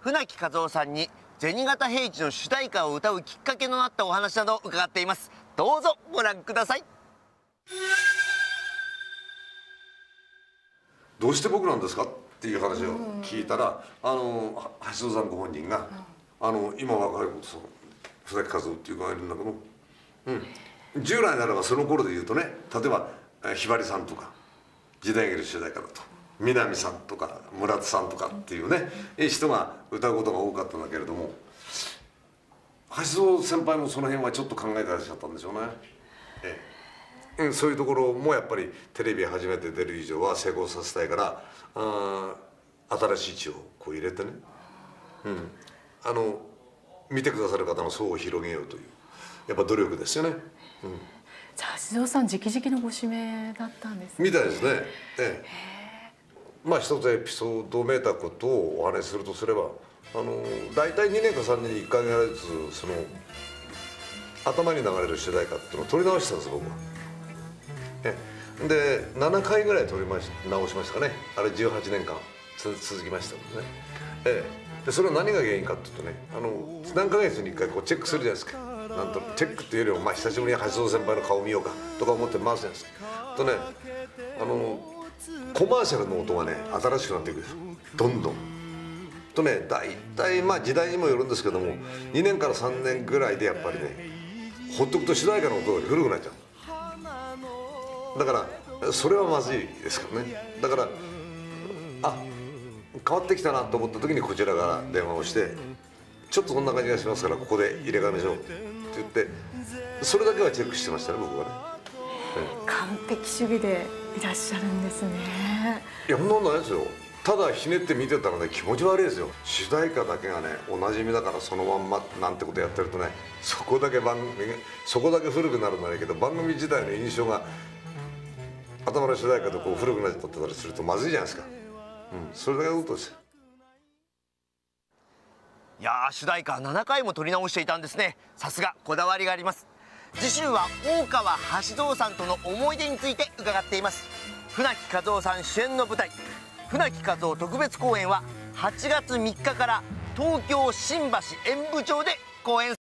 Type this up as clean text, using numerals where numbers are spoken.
船木和夫さんに銭形平次の主題歌を歌うきっかけとなったお話などを伺っています。どうぞご覧ください。 どうして僕なんですかっていう話を聞いたら、橋蔵さんご本人が、今若い子と船木和夫っていう子がいるんだけど、従来ならばその頃で言うとね、例えばひばりさんとか時代劇の主題歌だと南さんとか村田さんとかっていうね人が歌うことが多かったんだけれども、橋蔵先輩もその辺はちょっと考えてらっしゃったんでしょうね。そういうところもやっぱりテレビ初めて出る以上は成功させたいから、新しい血をこう入れてね、見てくださる方の層を広げようというやっぱ努力ですよね。 じゃあ橋蔵さん直々のご指名だったんですね。 みたいですね。まあ一つエピソードめいたことをお話しするとすれば、大体2年か3年に1回ずつその頭に流れる主題歌っていうのを撮り直したんです僕は。で7回ぐらい撮り直しましたかね。あれ18年間続きましたのでね。でそれは何が原因かっていうとね、何ヶ月に1回こうチェックするじゃないですか。なんとチェックっていうよりも、久しぶりに橋蔵先輩の顔見ようかとか思って回すじゃないですか。とね、コマーシャルの音がね新しくなっていくんです、どんどん。とね、大体時代にもよるんですけども、2年から3年ぐらいでやっぱりねほっとくと主題歌の音が古くなっちゃう。だからそれはまずいですからね。だから変わってきたなと思った時にこちらから電話をして、ちょっとそんな感じがしますからここで入れ替えましょうって言って、それだけはチェックしてましたね僕はね。 完璧主義でいらっしゃるんですね。 いやそんなことないですよ。ただひねって見てたらね気持ち悪いですよ。主題歌だけがねおなじみだからそのまんまなんてことやってるとね、そこだけ古くなるんだけど、番組自体の印象が頭の主題歌とこう古くなっちゃったりするとまずいじゃないですか。それだけのことですよ。 いやー、主題歌7回も撮り直していたんですね。さすがこだわりがあります。次週は大川橋蔵さんとの思い出について伺っています。船木和夫さん主演の舞台船木和夫特別公演は8月3日から東京新橋演舞場で公演